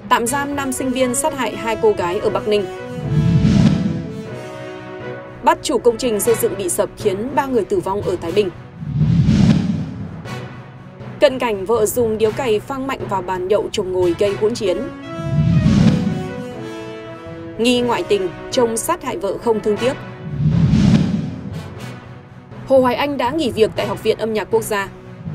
Tạm giam nam sinh viên sát hại 2 cô gái ở Bắc Ninh. Bắt chủ công trình xây dựng bị sập khiến 3 người tử vong ở Thái Bình. Cận cảnh vợ dùng điếu cày phang mạnh vào bàn nhậu chồng ngồi gây hỗn chiến. Nghi ngoại tình, chồng sát hại vợ không thương tiếc. Hồ Hoài Anh đã nghỉ việc tại Học viện Âm nhạc Quốc gia.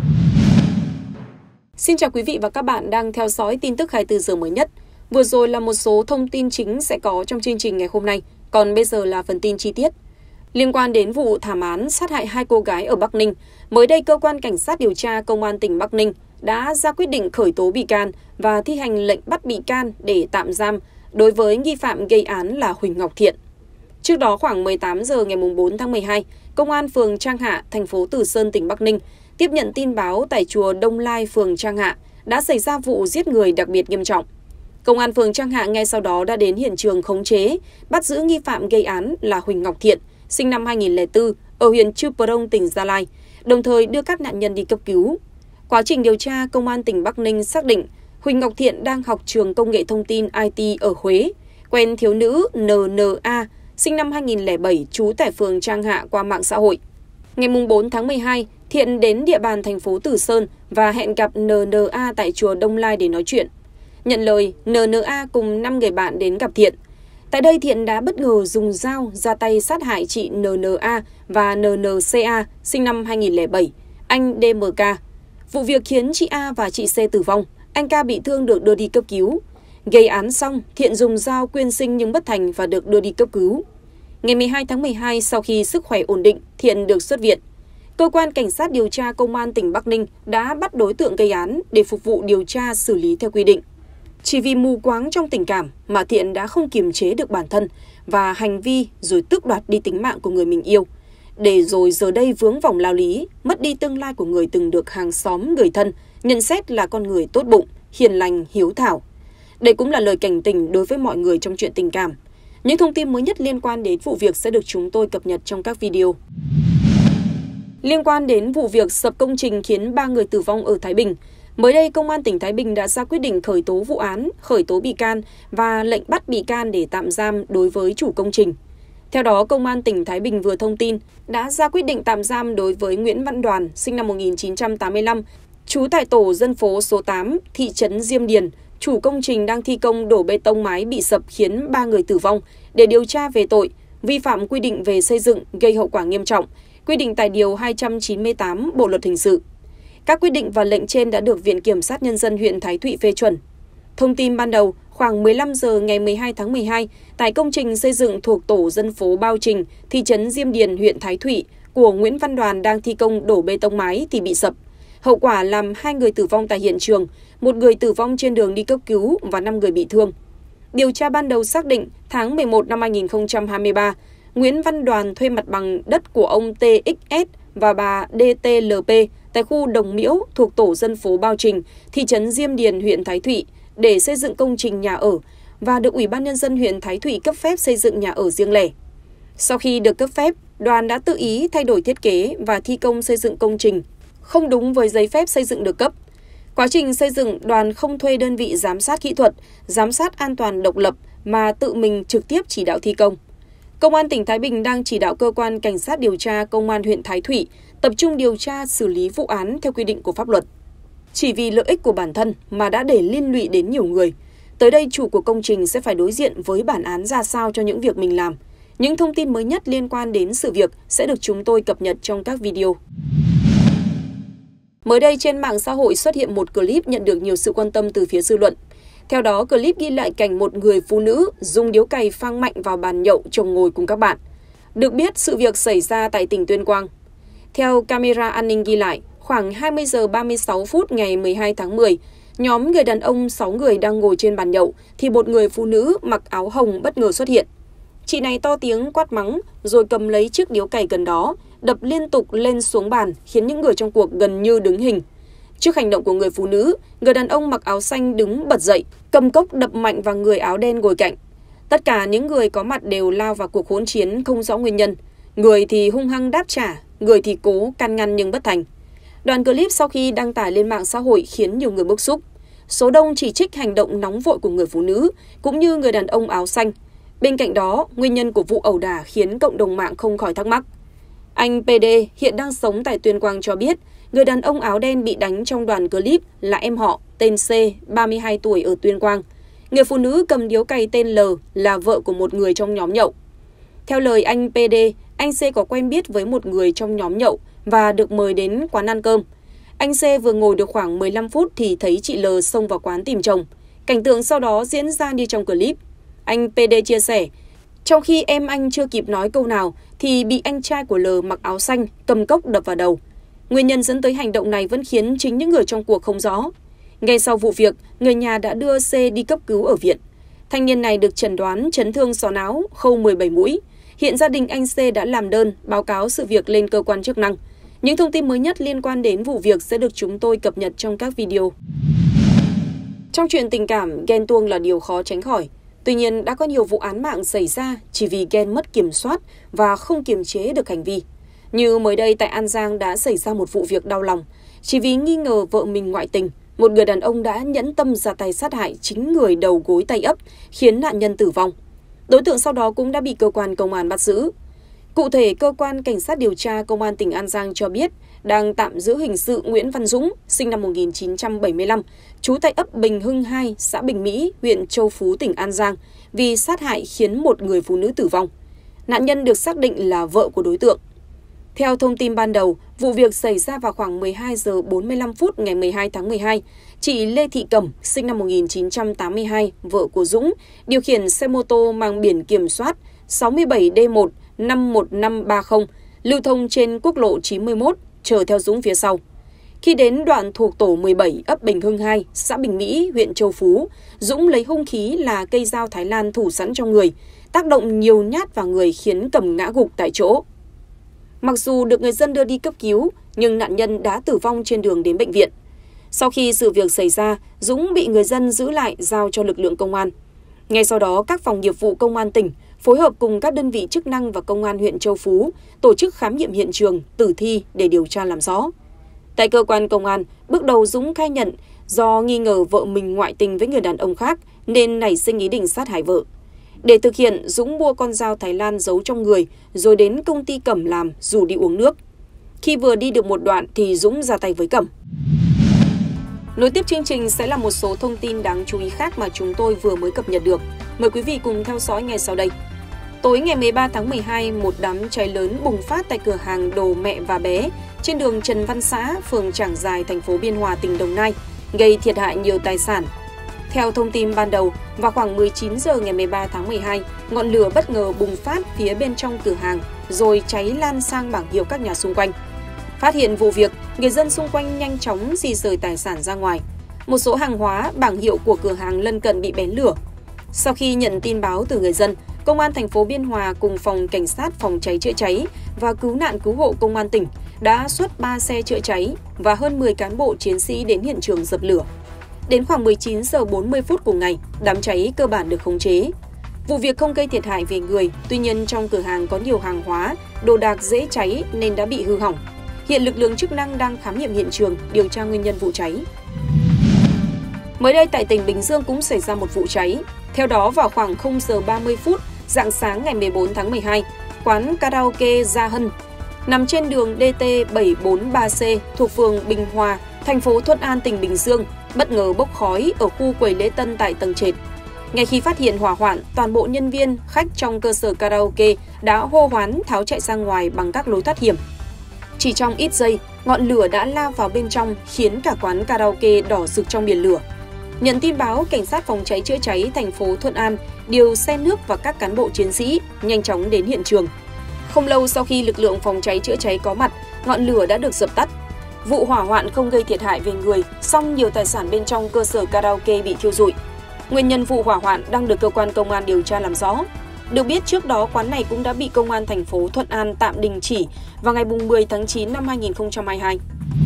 Xin chào quý vị và các bạn đang theo dõi tin tức 24 giờ mới nhất. Vừa rồi là một số thông tin chính sẽ có trong chương trình ngày hôm nay, còn bây giờ là phần tin chi tiết. Liên quan đến vụ thảm án sát hại 2 cô gái ở Bắc Ninh, mới đây cơ quan cảnh sát điều tra công an tỉnh Bắc Ninh đã ra quyết định khởi tố bị can và thi hành lệnh bắt bị can để tạm giam đối với nghi phạm gây án là Huỳnh Ngọc Thiện. Trước đó khoảng 18 giờ ngày 4 tháng 12, Công an phường Trang Hạ, thành phố Từ Sơn, tỉnh Bắc Ninh tiếp nhận tin báo tại chùa Đông Lai, phường Trang Hạ đã xảy ra vụ giết người đặc biệt nghiêm trọng. Công an phường Trang Hạ ngay sau đó đã đến hiện trường khống chế, bắt giữ nghi phạm gây án là Huỳnh Ngọc Thiện, sinh năm 2004, ở huyện Chư Prong, tỉnh Gia Lai, đồng thời đưa các nạn nhân đi cấp cứu. Quá trình điều tra, Công an tỉnh Bắc Ninh xác định Huỳnh Ngọc Thiện đang học trường công nghệ thông tin IT ở Huế, quen thiếu nữ NNA, sinh năm 2007, trú tại phường Trang Hạ qua mạng xã hội. Ngày 4 tháng 12, Thiện đến địa bàn thành phố Từ Sơn và hẹn gặp NNA tại chùa Đông Lai để nói chuyện. Nhận lời, NNA cùng 5 người bạn đến gặp Thiện. Tại đây Thiện đã bất ngờ dùng dao ra tay sát hại chị NNA và NNCA, sinh năm 2007, anh DMK. Vụ việc khiến chị A và chị C tử vong, anh K bị thương được đưa đi cấp cứu. Gây án xong, Thiện dùng dao quyên sinh nhưng bất thành và được đưa đi cấp cứu. Ngày 12 tháng 12, sau khi sức khỏe ổn định, Thiện được xuất viện. Cơ quan cảnh sát điều tra công an tỉnh Bắc Ninh đã bắt đối tượng gây án để phục vụ điều tra xử lý theo quy định. Chỉ vì mù quáng trong tình cảm mà Thiện đã không kiềm chế được bản thân và hành vi rồi tước đoạt đi tính mạng của người mình yêu. Để rồi giờ đây vướng vòng lao lý, mất đi tương lai của người từng được hàng xóm người thân nhận xét là con người tốt bụng, hiền lành, hiếu thảo. Đây cũng là lời cảnh tỉnh đối với mọi người trong chuyện tình cảm. Những thông tin mới nhất liên quan đến vụ việc sẽ được chúng tôi cập nhật trong các video. Liên quan đến vụ việc sập công trình khiến 3 người tử vong ở Thái Bình, mới đây Công an tỉnh Thái Bình đã ra quyết định khởi tố vụ án, khởi tố bị can và lệnh bắt bị can để tạm giam đối với chủ công trình. Theo đó, Công an tỉnh Thái Bình vừa thông tin đã ra quyết định tạm giam đối với Nguyễn Văn Đoàn, sinh năm 1985, trú tại tổ dân phố số 8, thị trấn Diêm Điền, chủ công trình đang thi công đổ bê tông mái bị sập khiến 3 người tử vong để điều tra về tội vi phạm quy định về xây dựng gây hậu quả nghiêm trọng, quy định tại Điều 298 Bộ Luật Hình sự. Các quyết định và lệnh trên đã được Viện Kiểm sát Nhân dân huyện Thái Thụy phê chuẩn. Thông tin ban đầu, khoảng 15 giờ ngày 12 tháng 12, tại công trình xây dựng thuộc tổ dân phố Bao Trình, thị trấn Diêm Điền, huyện Thái Thụy của Nguyễn Văn Đoàn đang thi công đổ bê tông mái thì bị sập. Hậu quả làm 2 người tử vong tại hiện trường, 1 người tử vong trên đường đi cấp cứu và 5 người bị thương. Điều tra ban đầu xác định tháng 11 năm 2023, Nguyễn Văn Đoàn thuê mặt bằng đất của ông TXS và bà DTLP tại khu Đồng Miễu thuộc tổ dân phố Bao Trình, thị trấn Diêm Điền, huyện Thái Thụy để xây dựng công trình nhà ở và được Ủy ban Nhân dân huyện Thái Thụy cấp phép xây dựng nhà ở riêng lẻ. Sau khi được cấp phép, Đoàn đã tự ý thay đổi thiết kế và thi công xây dựng công trình không đúng với giấy phép xây dựng được cấp. Quá trình xây dựng, Đoàn không thuê đơn vị giám sát kỹ thuật, giám sát an toàn độc lập mà tự mình trực tiếp chỉ đạo thi công. Công an tỉnh Thái Bình đang chỉ đạo cơ quan cảnh sát điều tra công an huyện Thái Thụy tập trung điều tra xử lý vụ án theo quy định của pháp luật. Chỉ vì lợi ích của bản thân mà đã để liên lụy đến nhiều người. Tới đây chủ của công trình sẽ phải đối diện với bản án ra sao cho những việc mình làm. Những thông tin mới nhất liên quan đến sự việc sẽ được chúng tôi cập nhật trong các video. Mới đây trên mạng xã hội xuất hiện một clip nhận được nhiều sự quan tâm từ phía dư luận. Theo đó, clip ghi lại cảnh một người phụ nữ dùng điếu cày phang mạnh vào bàn nhậu chồng ngồi cùng các bạn. Được biết, sự việc xảy ra tại tỉnh Tuyên Quang. Theo camera an ninh ghi lại, khoảng 20 giờ 36 phút ngày 12 tháng 10, nhóm người đàn ông 6 người đang ngồi trên bàn nhậu thì một người phụ nữ mặc áo hồng bất ngờ xuất hiện. Chị này to tiếng quát mắng rồi cầm lấy chiếc điếu cày gần đó, đập liên tục lên xuống bàn khiến những người trong cuộc gần như đứng hình. Trước hành động của người phụ nữ, người đàn ông mặc áo xanh đứng bật dậy, cầm cốc đập mạnh vào người áo đen ngồi cạnh. Tất cả những người có mặt đều lao vào cuộc hỗn chiến không rõ nguyên nhân. Người thì hung hăng đáp trả, người thì cố can ngăn nhưng bất thành. Đoạn clip sau khi đăng tải lên mạng xã hội khiến nhiều người bức xúc. Số đông chỉ trích hành động nóng vội của người phụ nữ, cũng như người đàn ông áo xanh. Bên cạnh đó, nguyên nhân của vụ ẩu đả khiến cộng đồng mạng không khỏi thắc mắc. Anh PD hiện đang sống tại Tuyên Quang cho biết, người đàn ông áo đen bị đánh trong đoạn clip là em họ tên C, 32 tuổi ở Tuyên Quang. Người phụ nữ cầm điếu cày tên L là vợ của một người trong nhóm nhậu. Theo lời anh PD, anh C có quen biết với một người trong nhóm nhậu và được mời đến quán ăn cơm. Anh C vừa ngồi được khoảng 15 phút thì thấy chị L xông vào quán tìm chồng. Cảnh tượng sau đó diễn ra như trong clip. Anh PD chia sẻ, trong khi em anh chưa kịp nói câu nào thì bị anh trai của L mặc áo xanh cầm cốc đập vào đầu. Nguyên nhân dẫn tới hành động này vẫn khiến chính những người trong cuộc không rõ. Ngay sau vụ việc, người nhà đã đưa C đi cấp cứu ở viện. Thanh niên này được chẩn đoán chấn thương sọ não, khâu 17 mũi. Hiện gia đình anh C đã làm đơn báo cáo sự việc lên cơ quan chức năng. Những thông tin mới nhất liên quan đến vụ việc sẽ được chúng tôi cập nhật trong các video. Trong chuyện tình cảm, ghen tuông là điều khó tránh khỏi. Tuy nhiên, đã có nhiều vụ án mạng xảy ra chỉ vì ghen mất kiểm soát và không kiềm chế được hành vi. Như mới đây tại An Giang đã xảy ra một vụ việc đau lòng. Chỉ vì nghi ngờ vợ mình ngoại tình, một người đàn ông đã nhẫn tâm ra tay sát hại chính người đầu gối tay ấp, khiến nạn nhân tử vong. Đối tượng sau đó cũng đã bị cơ quan công an bắt giữ. Cụ thể, cơ quan cảnh sát điều tra công an tỉnh An Giang cho biết đang tạm giữ hình sự Nguyễn Văn Dũng, sinh năm 1975, trú tại ấp Bình Hưng 2, xã Bình Mỹ, huyện Châu Phú, tỉnh An Giang, vì sát hại khiến một người phụ nữ tử vong. Nạn nhân được xác định là vợ của đối tượng. Theo thông tin ban đầu, vụ việc xảy ra vào khoảng 12 giờ 45 phút ngày 12 tháng 12. Chị Lê Thị Cẩm, sinh năm 1982, vợ của Dũng, điều khiển xe mô tô mang biển kiểm soát 67D1 51530, lưu thông trên quốc lộ 91, chở theo Dũng phía sau. Khi đến đoạn thuộc tổ 17 ấp Bình Hưng 2, xã Bình Mỹ, huyện Châu Phú, Dũng lấy hung khí là cây dao Thái Lan thủ sẵn trong người, tác động nhiều nhát vào người khiến Cẩm ngã gục tại chỗ. Mặc dù được người dân đưa đi cấp cứu, nhưng nạn nhân đã tử vong trên đường đến bệnh viện. Sau khi sự việc xảy ra, Dũng bị người dân giữ lại giao cho lực lượng công an. Ngay sau đó, các phòng nghiệp vụ công an tỉnh phối hợp cùng các đơn vị chức năng và công an huyện Châu Phú tổ chức khám nghiệm hiện trường, tử thi để điều tra làm rõ. Tại cơ quan công an, bước đầu Dũng khai nhận do nghi ngờ vợ mình ngoại tình với người đàn ông khác nên nảy sinh ý định sát hại vợ. Để thực hiện, Dũng mua con dao Thái Lan giấu trong người rồi đến công ty Cẩm làm, rủ đi uống nước. Khi vừa đi được một đoạn thì Dũng ra tay với Cẩm. Nối tiếp chương trình sẽ là một số thông tin đáng chú ý khác mà chúng tôi vừa mới cập nhật được. Mời quý vị cùng theo dõi ngay sau đây. Tối ngày 13 tháng 12, một đám cháy lớn bùng phát tại cửa hàng đồ mẹ và bé trên đường Trần Văn Xã, phường Trảng Giài, thành phố Biên Hòa, tỉnh Đồng Nai, gây thiệt hại nhiều tài sản. Theo thông tin ban đầu, vào khoảng 19 giờ ngày 13 tháng 12, ngọn lửa bất ngờ bùng phát phía bên trong cửa hàng, rồi cháy lan sang bảng hiệu các nhà xung quanh. Phát hiện vụ việc, người dân xung quanh nhanh chóng di rời tài sản ra ngoài. Một số hàng hóa, bảng hiệu của cửa hàng lân cận bị bén lửa. Sau khi nhận tin báo từ người dân, Công an thành phố Biên Hòa cùng phòng cảnh sát phòng cháy chữa cháy và cứu nạn cứu hộ công an tỉnh đã xuất 3 xe chữa cháy và hơn 10 cán bộ chiến sĩ đến hiện trường dập lửa. Đến khoảng 19 giờ 40 phút cùng ngày, đám cháy cơ bản được khống chế. Vụ việc không gây thiệt hại về người, tuy nhiên trong cửa hàng có nhiều hàng hóa, đồ đạc dễ cháy nên đã bị hư hỏng. Hiện lực lượng chức năng đang khám nghiệm hiện trường, điều tra nguyên nhân vụ cháy. Mới đây tại tỉnh Bình Dương cũng xảy ra một vụ cháy. Theo đó, vào khoảng 0 giờ 30 phút, rạng sáng ngày 14 tháng 12, quán karaoke Gia Hân nằm trên đường DT 743C thuộc phường Bình Hòa, thành phố Thuận An, tỉnh Bình Dương, bất ngờ bốc khói ở khu quầy lễ tân tại tầng trệt. Ngay khi phát hiện hỏa hoạn, toàn bộ nhân viên, khách trong cơ sở karaoke đã hô hoán tháo chạy ra ngoài bằng các lối thoát hiểm. Chỉ trong ít giây, ngọn lửa đã lao vào bên trong khiến cả quán karaoke đỏ rực trong biển lửa. Nhận tin báo, cảnh sát phòng cháy chữa cháy thành phố Thuận An điều xe nước và các cán bộ chiến sĩ nhanh chóng đến hiện trường. Không lâu sau khi lực lượng phòng cháy chữa cháy có mặt, ngọn lửa đã được dập tắt. Vụ hỏa hoạn không gây thiệt hại về người, song nhiều tài sản bên trong cơ sở karaoke bị thiêu rụi. Nguyên nhân vụ hỏa hoạn đang được cơ quan công an điều tra làm rõ. Được biết trước đó quán này cũng đã bị công an thành phố Thuận An tạm đình chỉ vào ngày 10 tháng 9 năm 2022.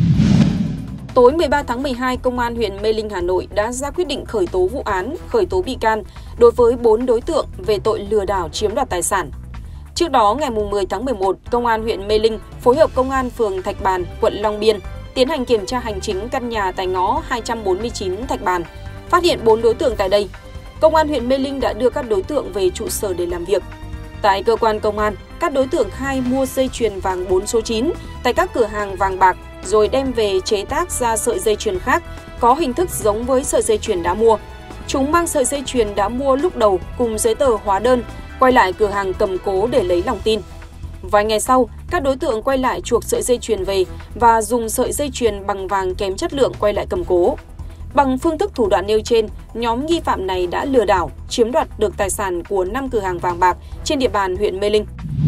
Tối 13 tháng 12, Công an huyện Mê Linh, Hà Nội đã ra quyết định khởi tố vụ án, khởi tố bị can đối với 4 đối tượng về tội lừa đảo chiếm đoạt tài sản. Trước đó, ngày 10 tháng 11, Công an huyện Mê Linh phối hợp Công an phường Thạch Bàn, quận Long Biên tiến hành kiểm tra hành chính căn nhà tại ngõ 249 Thạch Bàn, phát hiện 4 đối tượng tại đây. Công an huyện Mê Linh đã đưa các đối tượng về trụ sở để làm việc. Tại cơ quan công an, các đối tượng khai mua dây chuyền vàng 4 số 9 tại các cửa hàng vàng bạc rồi đem về chế tác ra sợi dây chuyền khác có hình thức giống với sợi dây chuyền đã mua. Chúng mang sợi dây chuyền đã mua lúc đầu cùng giấy tờ hóa đơn quay lại cửa hàng cầm cố để lấy lòng tin. Vài ngày sau, các đối tượng quay lại chuộc sợi dây chuyền về và dùng sợi dây chuyền bằng vàng kém chất lượng quay lại cầm cố. Bằng phương thức thủ đoạn nêu trên, nhóm nghi phạm này đã lừa đảo, chiếm đoạt được tài sản của 5 cửa hàng vàng bạc trên địa bàn huyện Mê Linh.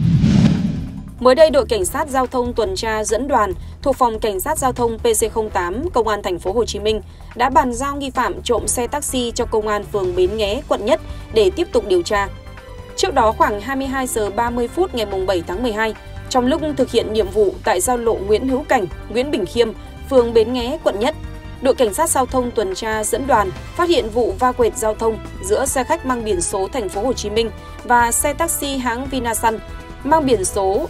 Mới đây, đội cảnh sát giao thông tuần tra dẫn đoàn thuộc phòng cảnh sát giao thông PC08 Công an thành phố Hồ Chí Minh đã bàn giao nghi phạm trộm xe taxi cho công an phường Bến Nghé, quận Nhất để tiếp tục điều tra. Trước đó khoảng 22 giờ 30 phút ngày 7 tháng 12, trong lúc thực hiện nhiệm vụ tại giao lộ Nguyễn Hữu Cảnh, Nguyễn Bình Khiêm, phường Bến Nghé, quận Nhất, đội cảnh sát giao thông tuần tra dẫn đoàn phát hiện vụ va quệt giao thông giữa xe khách mang biển số thành phố Hồ Chí Minh và xe taxi hãng Vinasun mang biển số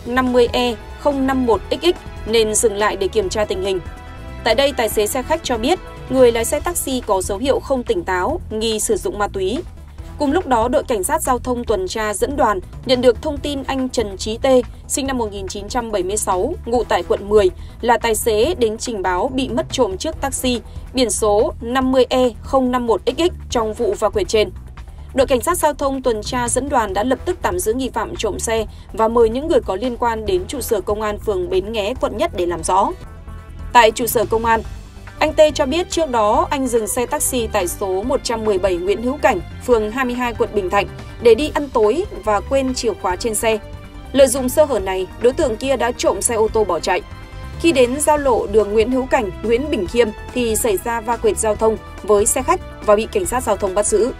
50E051XX nên dừng lại để kiểm tra tình hình. Tại đây, tài xế xe khách cho biết người lái xe taxi có dấu hiệu không tỉnh táo, nghi sử dụng ma túy. Cùng lúc đó, đội cảnh sát giao thông tuần tra dẫn đoàn nhận được thông tin anh Trần Trí Tê, sinh năm 1976, ngụ tại quận 10, là tài xế đến trình báo bị mất trộm chiếc taxi biển số 50E051XX trong vụ va quệt trên. Đội cảnh sát giao thông tuần tra dẫn đoàn đã lập tức tạm giữ nghi phạm trộm xe và mời những người có liên quan đến trụ sở công an phường Bến Nghé, quận Nhất để làm rõ. Tại trụ sở công an, anh Tê cho biết trước đó anh dừng xe taxi tại số 117 Nguyễn Hữu Cảnh, phường 22 quận Bình Thạnh để đi ăn tối và quên chìa khóa trên xe. Lợi dụng sơ hở này, đối tượng kia đã trộm xe ô tô bỏ chạy. Khi đến giao lộ đường Nguyễn Hữu Cảnh, Nguyễn Bình Khiêm thì xảy ra va quệt giao thông với xe khách và bị cảnh sát giao thông bắt giữ.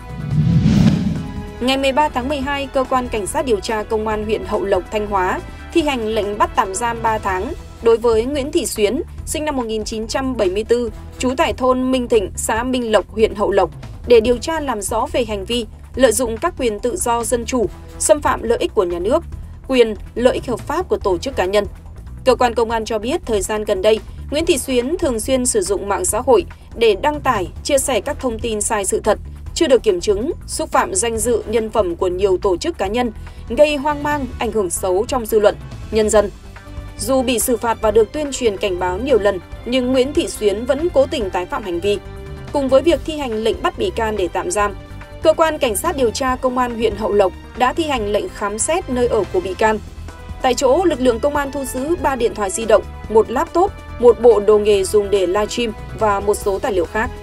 Ngày 13 tháng 12, cơ quan cảnh sát điều tra công an huyện Hậu Lộc, Thanh Hóa thi hành lệnh bắt tạm giam 3 tháng đối với Nguyễn Thị Xuyến, sinh năm 1974, trú tại thôn Minh Thịnh, xã Minh Lộc, huyện Hậu Lộc, để điều tra làm rõ về hành vi lợi dụng các quyền tự do dân chủ, xâm phạm lợi ích của nhà nước, quyền, lợi ích hợp pháp của tổ chức cá nhân. Cơ quan công an cho biết thời gian gần đây, Nguyễn Thị Xuyến thường xuyên sử dụng mạng xã hội để đăng tải, chia sẻ các thông tin sai sự thật, chưa được kiểm chứng, xúc phạm danh dự nhân phẩm của nhiều tổ chức cá nhân, gây hoang mang, ảnh hưởng xấu trong dư luận, nhân dân. Dù bị xử phạt và được tuyên truyền cảnh báo nhiều lần, nhưng Nguyễn Thị Xuyến vẫn cố tình tái phạm hành vi. Cùng với việc thi hành lệnh bắt bị can để tạm giam, cơ quan cảnh sát điều tra công an huyện Hậu Lộc đã thi hành lệnh khám xét nơi ở của bị can. Tại chỗ, lực lượng công an thu giữ 3 điện thoại di động, 1 laptop, 1 bộ đồ nghề dùng để livestream và một số tài liệu khác.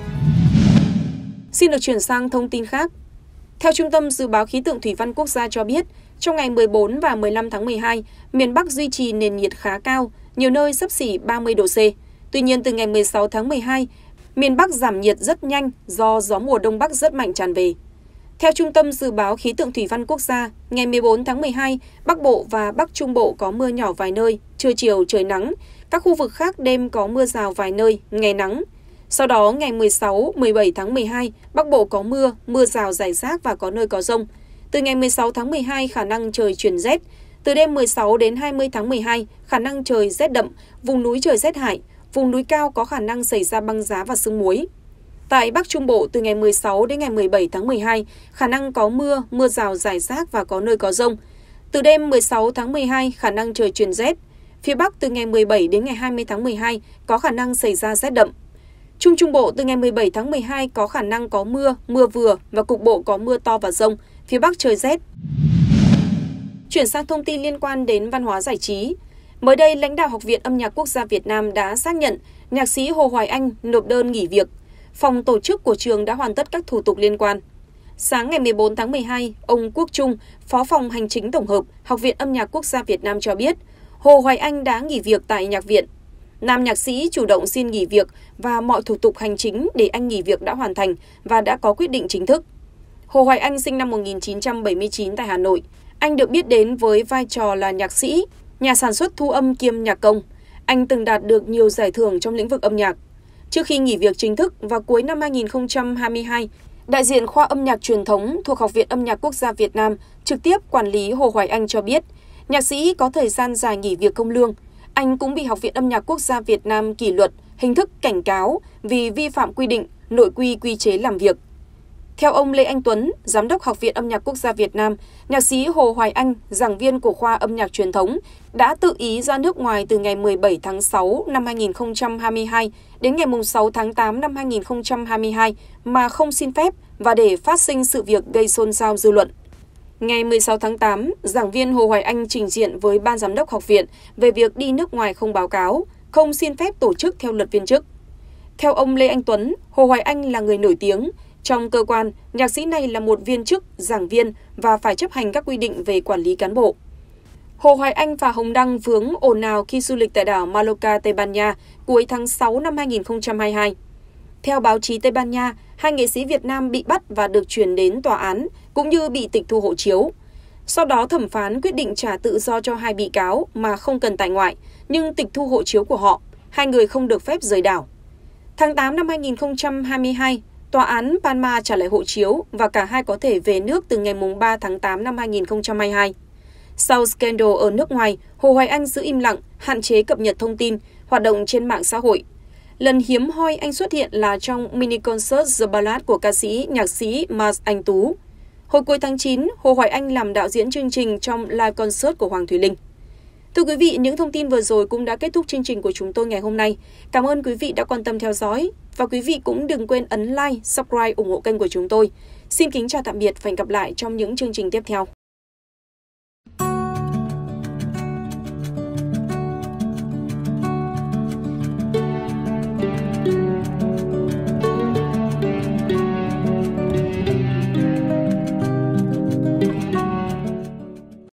Xin được chuyển sang thông tin khác. Theo Trung tâm Dự báo Khí tượng Thủy văn Quốc gia cho biết, trong ngày 14 và 15 tháng 12, miền Bắc duy trì nền nhiệt khá cao, nhiều nơi xấp xỉ 30 độ C. Tuy nhiên, từ ngày 16 tháng 12, miền Bắc giảm nhiệt rất nhanh do gió mùa Đông Bắc rất mạnh tràn về. Theo Trung tâm Dự báo Khí tượng Thủy văn Quốc gia, ngày 14 tháng 12, Bắc Bộ và Bắc Trung Bộ có mưa nhỏ vài nơi, trưa chiều trời nắng. Các khu vực khác đêm có mưa rào vài nơi, ngày nắng. Sau đó, ngày 16, 17 tháng 12, Bắc Bộ có mưa, mưa rào rải rác và có nơi có dông. Từ ngày 16 tháng 12, khả năng trời chuyển rét. Từ đêm 16 đến 20 tháng 12, khả năng trời rét đậm, vùng núi trời rét hại, vùng núi cao có khả năng xảy ra băng giá và sương muối. Tại Bắc Trung Bộ, từ ngày 16 đến ngày 17 tháng 12, khả năng có mưa, mưa rào rải rác và có nơi có dông. Từ đêm 16 tháng 12, khả năng trời chuyển rét. Phía Bắc, từ ngày 17 đến ngày 20 tháng 12, có khả năng xảy ra rét đậm. Trung Trung Bộ, từ ngày 17 tháng 12 có khả năng có mưa, mưa vừa và cục bộ có mưa to và dông. Phía Bắc trời rét. Chuyển sang thông tin liên quan đến văn hóa giải trí. Mới đây, lãnh đạo Học viện Âm nhạc Quốc gia Việt Nam đã xác nhận nhạc sĩ Hồ Hoài Anh nộp đơn nghỉ việc. Phòng tổ chức của trường đã hoàn tất các thủ tục liên quan. Sáng ngày 14 tháng 12, ông Quốc Trung, Phó phòng Hành chính Tổng hợp Học viện Âm nhạc Quốc gia Việt Nam cho biết, Hồ Hoài Anh đã nghỉ việc tại nhạc viện. Nam nhạc sĩ chủ động xin nghỉ việc và mọi thủ tục hành chính để anh nghỉ việc đã hoàn thành và đã có quyết định chính thức. Hồ Hoài Anh sinh năm 1979 tại Hà Nội. Anh được biết đến với vai trò là nhạc sĩ, nhà sản xuất thu âm kiêm nhạc công. Anh từng đạt được nhiều giải thưởng trong lĩnh vực âm nhạc. Trước khi nghỉ việc chính thức vào cuối năm 2022, đại diện khoa âm nhạc truyền thống thuộc Học viện Âm nhạc Quốc gia Việt Nam trực tiếp quản lý Hồ Hoài Anh cho biết, nhạc sĩ có thời gian dài nghỉ việc không lương. Anh cũng bị Học viện Âm nhạc Quốc gia Việt Nam kỷ luật, hình thức cảnh cáo vì vi phạm quy định, nội quy quy chế làm việc. Theo ông Lê Anh Tuấn, Giám đốc Học viện Âm nhạc Quốc gia Việt Nam, nhạc sĩ Hồ Hoài Anh, giảng viên của khoa âm nhạc truyền thống, đã tự ý ra nước ngoài từ ngày 17 tháng 6 năm 2022 đến ngày 6 tháng 8 năm 2022 mà không xin phép và để phát sinh sự việc gây xôn xao dư luận. Ngày 16 tháng 8, giảng viên Hồ Hoài Anh trình diện với Ban Giám đốc học viện về việc đi nước ngoài không báo cáo, không xin phép tổ chức theo luật viên chức. Theo ông Lê Anh Tuấn, Hồ Hoài Anh là người nổi tiếng. Trong cơ quan, nhạc sĩ này là một viên chức, giảng viên và phải chấp hành các quy định về quản lý cán bộ. Hồ Hoài Anh và Hồng Đăng vướng ồn ào khi du lịch tại đảo Mallorca, Tây Ban Nha cuối tháng 6 năm 2022. Theo báo chí Tây Ban Nha, hai nghệ sĩ Việt Nam bị bắt và được chuyển đến tòa án, cũng như bị tịch thu hộ chiếu. Sau đó thẩm phán quyết định trả tự do cho hai bị cáo mà không cần tại ngoại, nhưng tịch thu hộ chiếu của họ, hai người không được phép rời đảo. Tháng 8 năm 2022, Tòa án Palma trả lại hộ chiếu và cả hai có thể về nước từ ngày 3 tháng 8 năm 2022. Sau scandal ở nước ngoài, Hồ Hoài Anh giữ im lặng, hạn chế cập nhật thông tin, hoạt động trên mạng xã hội. Lần hiếm hoi anh xuất hiện là trong mini concert The Ballad của ca sĩ, nhạc sĩ Mars Anh Tú. Hồi cuối tháng 9, Hồ Hoài Anh làm đạo diễn chương trình trong live concert của Hoàng Thùy Linh. Thưa quý vị, những thông tin vừa rồi cũng đã kết thúc chương trình của chúng tôi ngày hôm nay. Cảm ơn quý vị đã quan tâm theo dõi. Và quý vị cũng đừng quên ấn like, subscribe, ủng hộ kênh của chúng tôi. Xin kính chào tạm biệt và hẹn gặp lại trong những chương trình tiếp theo.